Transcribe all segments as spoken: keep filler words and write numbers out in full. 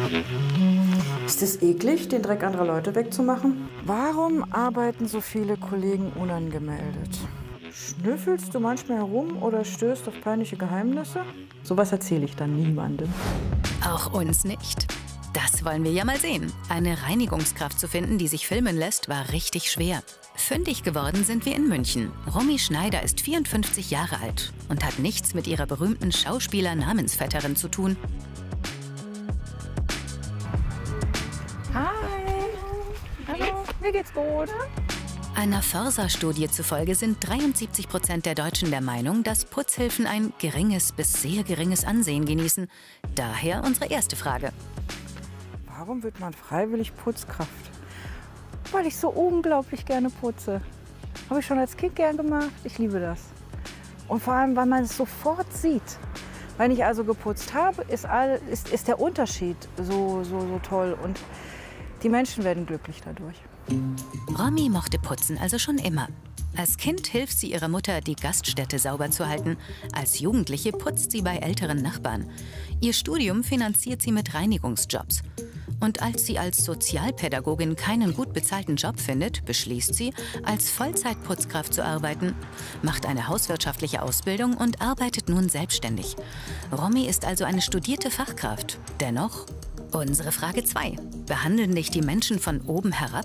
Ist es eklig, den Dreck anderer Leute wegzumachen? Warum arbeiten so viele Kollegen unangemeldet? Schnüffelst du manchmal herum oder stößt auf peinliche Geheimnisse? Sowas erzähle ich dann niemandem. Auch uns nicht. Das wollen wir ja mal sehen. Eine Reinigungskraft zu finden, die sich filmen lässt, war richtig schwer. Fündig geworden sind wir in München. Romy Schneider ist vierundfünfzig Jahre alt und hat nichts mit ihrer berühmten Schauspieler-Namensvetterin zu tun. Hi! Hallo, mir geht's gut. Einer Forsa-Studie zufolge sind dreiundsiebzig Prozent der Deutschen der Meinung, dass Putzhilfen ein geringes bis sehr geringes Ansehen genießen. Daher unsere erste Frage. Warum wird man freiwillig Putzkraft? Weil ich so unglaublich gerne putze. Habe ich schon als Kind gern gemacht. Ich liebe das. Und vor allem, weil man es sofort sieht. Wenn ich also geputzt habe, ist, all, ist, ist der Unterschied so, so, so toll. Und die Menschen werden glücklich dadurch. Romy mochte Putzen also schon immer. Als Kind hilft sie ihrer Mutter, die Gaststätte sauber zu halten. Als Jugendliche putzt sie bei älteren Nachbarn. Ihr Studium finanziert sie mit Reinigungsjobs. Und als sie als Sozialpädagogin keinen gut bezahlten Job findet, beschließt sie, als Vollzeitputzkraft zu arbeiten, macht eine hauswirtschaftliche Ausbildung und arbeitet nun selbstständig. Romy ist also eine studierte Fachkraft. Dennoch, unsere Frage zwei. Behandeln dich die Menschen von oben herab?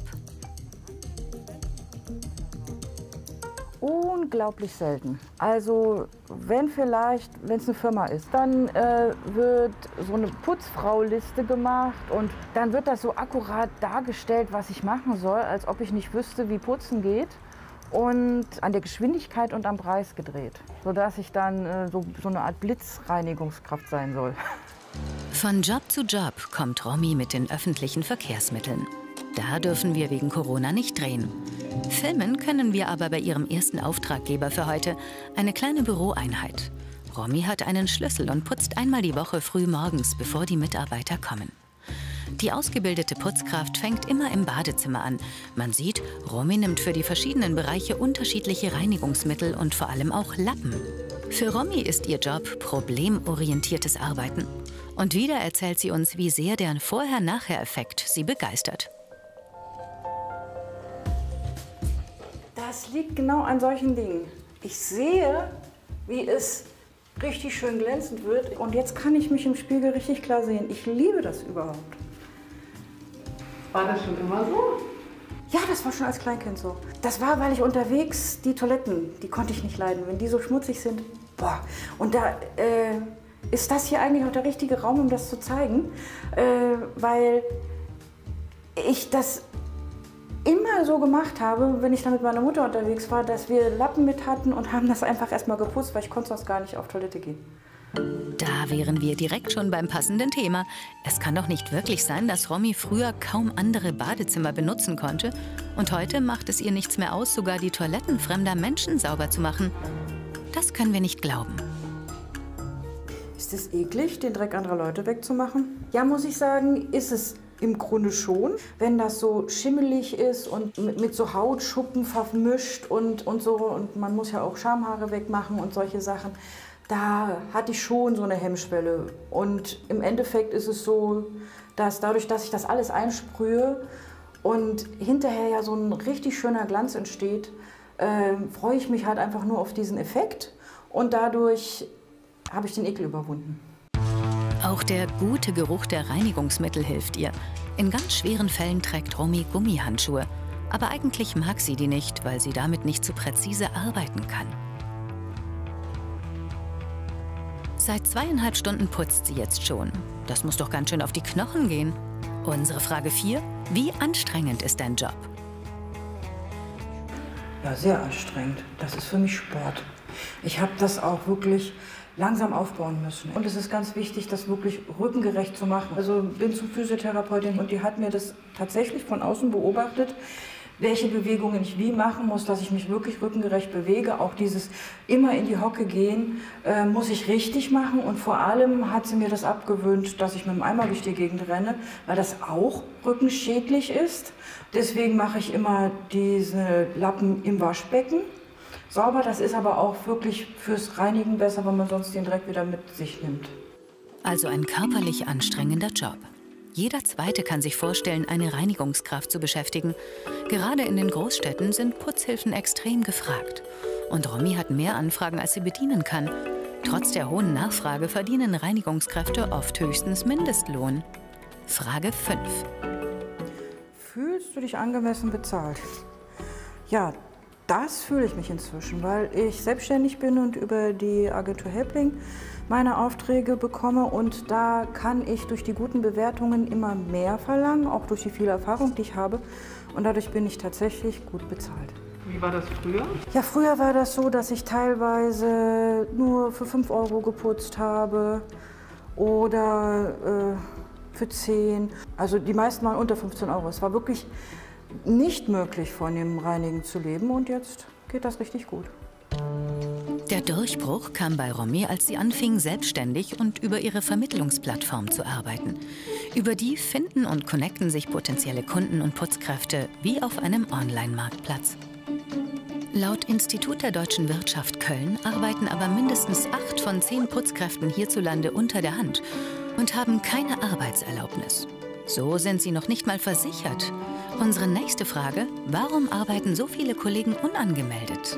Unglaublich selten. Also wenn vielleicht, wenn es eine Firma ist, dann äh, wird so eine Putzfrau-Liste gemacht und dann wird das so akkurat dargestellt, was ich machen soll, als ob ich nicht wüsste, wie Putzen geht. Und an der Geschwindigkeit und am Preis gedreht, sodass ich dann äh, so, so eine Art Blitzreinigungskraft sein soll. Von Job zu Job kommt Romy mit den öffentlichen Verkehrsmitteln. Da dürfen wir wegen Corona nicht drehen. Filmen können wir aber bei ihrem ersten Auftraggeber für heute, eine kleine Büroeinheit. Romy hat einen Schlüssel und putzt einmal die Woche früh morgens, bevor die Mitarbeiter kommen. Die ausgebildete Putzkraft fängt immer im Badezimmer an. Man sieht, Romy nimmt für die verschiedenen Bereiche unterschiedliche Reinigungsmittel und vor allem auch Lappen. Für Romy ist ihr Job problemorientiertes Arbeiten. Und wieder erzählt sie uns, wie sehr der Vorher-Nachher-Effekt sie begeistert. Das liegt genau an solchen Dingen. Ich sehe, wie es richtig schön glänzend wird. Und jetzt kann ich mich im Spiegel richtig klar sehen. Ich liebe das überhaupt. War das schon immer so? Ja, das war schon als Kleinkind so. Das war, weil ich unterwegs die Toiletten, die konnte ich nicht leiden. Wenn die so schmutzig sind, boah. Und da äh, ist das hier eigentlich auch der richtige Raum, um das zu zeigen. Äh, weil ich das immer so gemacht habe, wenn ich dann mit meiner Mutter unterwegs war, dass wir Lappen mit hatten und haben das einfach erstmal geputzt, weil ich konnte sonst gar nicht auf Toilette gehen. Da wären wir direkt schon beim passenden Thema. Es kann doch nicht wirklich sein, dass Romy früher kaum andere Badezimmer benutzen konnte und heute macht es ihr nichts mehr aus, sogar die Toiletten fremder Menschen sauber zu machen. Das können wir nicht glauben. Ist es eklig, den Dreck anderer Leute wegzumachen? Ja, muss ich sagen, ist es im Grunde schon. Wenn das so schimmelig ist und mit, mit so Hautschuppen vermischt und, und so, und man muss ja auch Schamhaare wegmachen und solche Sachen, da hatte ich schon so eine Hemmschwelle. Und im Endeffekt ist es so, dass dadurch, dass ich das alles einsprühe und hinterher ja so ein richtig schöner Glanz entsteht, äh, freue ich mich halt einfach nur auf diesen Effekt und dadurch habe ich den Ekel überwunden. Auch der gute Geruch der Reinigungsmittel hilft ihr. In ganz schweren Fällen trägt Romy Gummihandschuhe. Aber eigentlich mag sie die nicht, weil sie damit nicht so präzise arbeiten kann. Seit zweieinhalb Stunden putzt sie jetzt schon. Das muss doch ganz schön auf die Knochen gehen. Unsere Frage vier. Wie anstrengend ist dein Job? Ja, sehr anstrengend. Das ist für mich Sport. Ich habe das auch wirklich langsam aufbauen müssen. Und es ist ganz wichtig, das wirklich rückengerecht zu machen. Also bin zur Physiotherapeutin und die hat mir das tatsächlich von außen beobachtet, welche Bewegungen ich wie machen muss, dass ich mich wirklich rückengerecht bewege. Auch dieses immer in die Hocke gehen, äh, muss ich richtig machen. Und vor allem hat sie mir das abgewöhnt, dass ich mit dem Eimer durch die Gegend renne, weil das auch rückenschädlich ist. Deswegen mache ich immer diese Lappen im Waschbecken sauber. Das ist aber auch wirklich fürs Reinigen besser, weil man sonst den Dreck wieder mit sich nimmt. Also ein körperlich anstrengender Job. Jeder Zweite kann sich vorstellen, eine Reinigungskraft zu beschäftigen. Gerade in den Großstädten sind Putzhilfen extrem gefragt. Und Romy hat mehr Anfragen, als sie bedienen kann. Trotz der hohen Nachfrage verdienen Reinigungskräfte oft höchstens Mindestlohn. Frage fünf. Fühlst du dich angemessen bezahlt? Ja, das fühle ich mich inzwischen, weil ich selbstständig bin und über die Agentur Helpling meine Aufträge bekomme. Und da kann ich durch die guten Bewertungen immer mehr verlangen, auch durch die viele Erfahrung, die ich habe. Und dadurch bin ich tatsächlich gut bezahlt. Wie war das früher? Ja, früher war das so, dass ich teilweise nur für fünf Euro geputzt habe oder äh, für zehn. Also die meisten waren unter fünfzehn Euro. Es war wirklich nicht möglich, von dem Reinigen zu leben, und jetzt geht das richtig gut. Der Durchbruch kam bei Romy, als sie anfing, selbstständig und über ihre Vermittlungsplattform zu arbeiten. Über die finden und connecten sich potenzielle Kunden und Putzkräfte wie auf einem Online-Marktplatz. Laut Institut der Deutschen Wirtschaft Köln arbeiten aber mindestens acht von zehn Putzkräften hierzulande unter der Hand und haben keine Arbeitserlaubnis. So sind sie noch nicht mal versichert. Unsere nächste Frage: Warum arbeiten so viele Kollegen unangemeldet?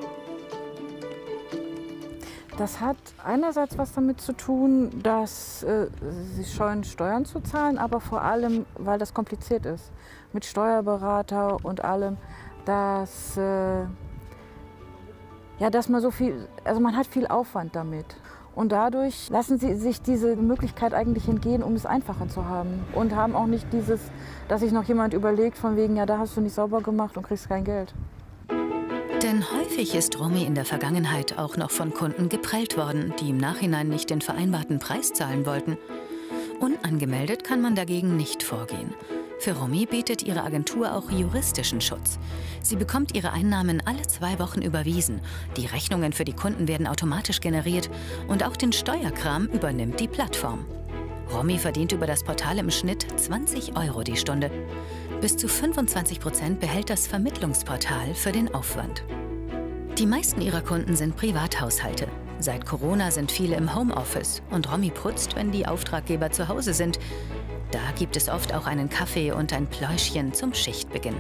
Das hat einerseits was damit zu tun, dass äh, sie scheuen, Steuern zu zahlen, aber vor allem, weil das kompliziert ist. Mit Steuerberater und allem, dass, äh, ja, dass man so viel, also man hat viel Aufwand damit. Und dadurch lassen sie sich diese Möglichkeit eigentlich entgehen, um es einfacher zu haben. Und haben auch nicht dieses, dass sich noch jemand überlegt, von wegen, ja, da hast du nicht sauber gemacht und kriegst kein Geld. Denn häufig ist Romy in der Vergangenheit auch noch von Kunden geprellt worden, die im Nachhinein nicht den vereinbarten Preis zahlen wollten. Unangemeldet kann man dagegen nicht vorgehen. Für Romy bietet ihre Agentur auch juristischen Schutz. Sie bekommt ihre Einnahmen alle zwei Wochen überwiesen. Die Rechnungen für die Kunden werden automatisch generiert und auch den Steuerkram übernimmt die Plattform. Romy verdient über das Portal im Schnitt zwanzig Euro die Stunde. Bis zu fünfundzwanzig Prozent behält das Vermittlungsportal für den Aufwand. Die meisten ihrer Kunden sind Privathaushalte. Seit Corona sind viele im Homeoffice und Romy putzt, wenn die Auftraggeber zu Hause sind. Da gibt es oft auch einen Kaffee und ein Pläuschchen zum Schichtbeginn.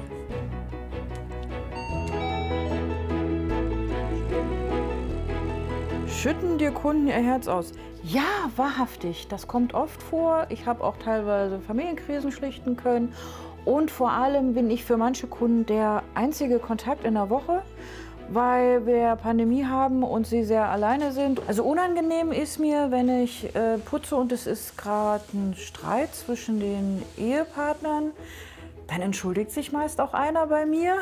Schütten dir Kunden ihr Herz aus? Ja, wahrhaftig. Das kommt oft vor. Ich habe auch teilweise Familienkrisen schlichten können. Und vor allem bin ich für manche Kunden der einzige Kontakt in der Woche, weil wir Pandemie haben und sie sehr alleine sind. Also unangenehm ist mir, wenn ich äh, putze und es ist gerade ein Streit zwischen den Ehepartnern, dann entschuldigt sich meist auch einer bei mir.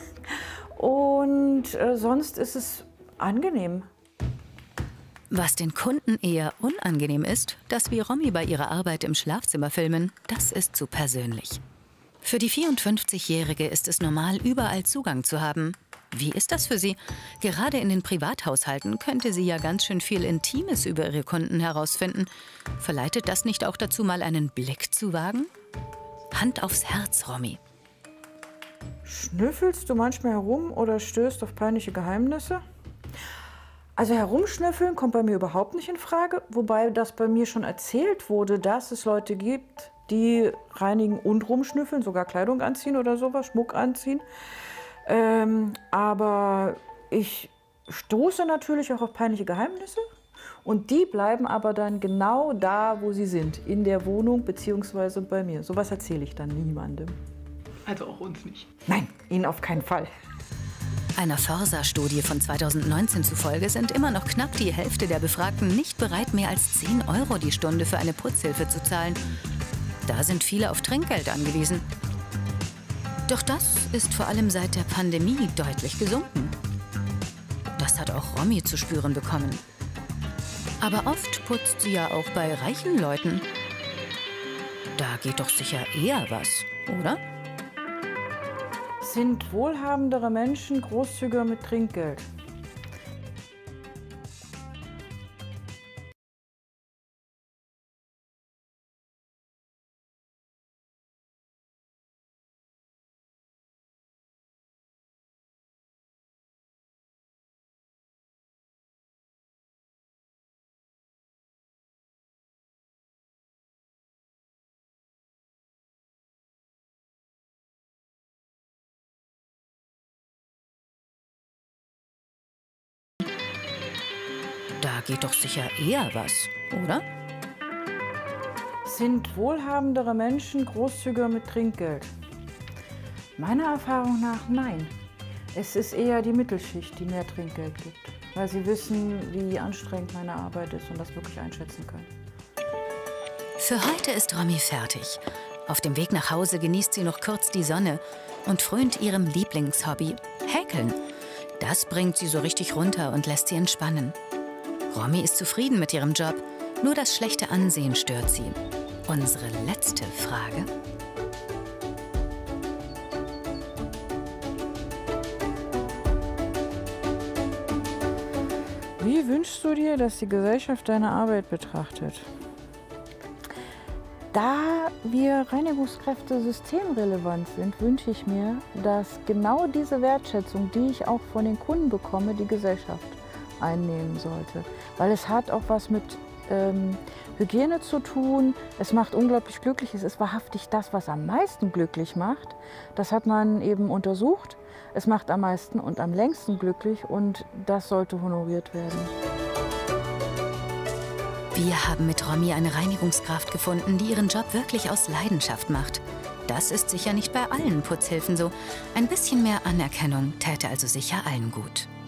Und äh, sonst ist es angenehm. Was den Kunden eher unangenehm ist, dass wir Romy bei ihrer Arbeit im Schlafzimmer filmen, das ist zu persönlich. Für die vierundfünfzigjährige ist es normal, überall Zugang zu haben. Wie ist das für sie? Gerade in den Privathaushalten könnte sie ja ganz schön viel Intimes über ihre Kunden herausfinden. Verleitet das nicht auch dazu, mal einen Blick zu wagen? Hand aufs Herz, Romy. Schnüffelst du manchmal herum oder stößt auf peinliche Geheimnisse? Also herumschnüffeln kommt bei mir überhaupt nicht in Frage, wobei das bei mir schon erzählt wurde, dass es Leute gibt, die reinigen und rumschnüffeln, sogar Kleidung anziehen oder sowas, Schmuck anziehen. Ähm, aber ich stoße natürlich auch auf peinliche Geheimnisse und die bleiben aber dann genau da, wo sie sind, in der Wohnung bzw. bei mir. Sowas erzähle ich dann niemandem. Also auch uns nicht? Nein, Ihnen auf keinen Fall. Einer Forsa-Studie von zweitausendneunzehn zufolge sind immer noch knapp die Hälfte der Befragten nicht bereit, mehr als zehn Euro die Stunde für eine Putzhilfe zu zahlen. Da sind viele auf Trinkgeld angewiesen. Doch das ist vor allem seit der Pandemie deutlich gesunken. Das hat auch Romy zu spüren bekommen. Aber oft putzt sie ja auch bei reichen Leuten. Da geht doch sicher eher was, oder? Sind wohlhabendere Menschen großzügiger mit Trinkgeld? geht doch sicher eher was, oder? Sind wohlhabendere Menschen großzügiger mit Trinkgeld? Meiner Erfahrung nach nein. Es ist eher die Mittelschicht, die mehr Trinkgeld gibt, weil sie wissen, wie anstrengend meine Arbeit ist und das wirklich einschätzen können. Für heute ist Romy fertig. Auf dem Weg nach Hause genießt sie noch kurz die Sonne und frönt ihrem Lieblingshobby, Häkeln. Das bringt sie so richtig runter und lässt sie entspannen. Romy ist zufrieden mit ihrem Job, nur das schlechte Ansehen stört sie. Unsere letzte Frage: Wie wünschst du dir, dass die Gesellschaft deine Arbeit betrachtet? Da wir Reinigungskräfte systemrelevant sind, wünsche ich mir, dass genau diese Wertschätzung, die ich auch von den Kunden bekomme, die Gesellschaft einnehmen sollte. Weil es hat auch was mit ähm, Hygiene zu tun. Es macht unglaublich glücklich. Es ist wahrhaftig das, was am meisten glücklich macht. Das hat man eben untersucht. Es macht am meisten und am längsten glücklich und das sollte honoriert werden. Wir haben mit Romy eine Reinigungskraft gefunden, die ihren Job wirklich aus Leidenschaft macht. Das ist sicher nicht bei allen Putzhilfen so. Ein bisschen mehr Anerkennung täte also sicher allen gut.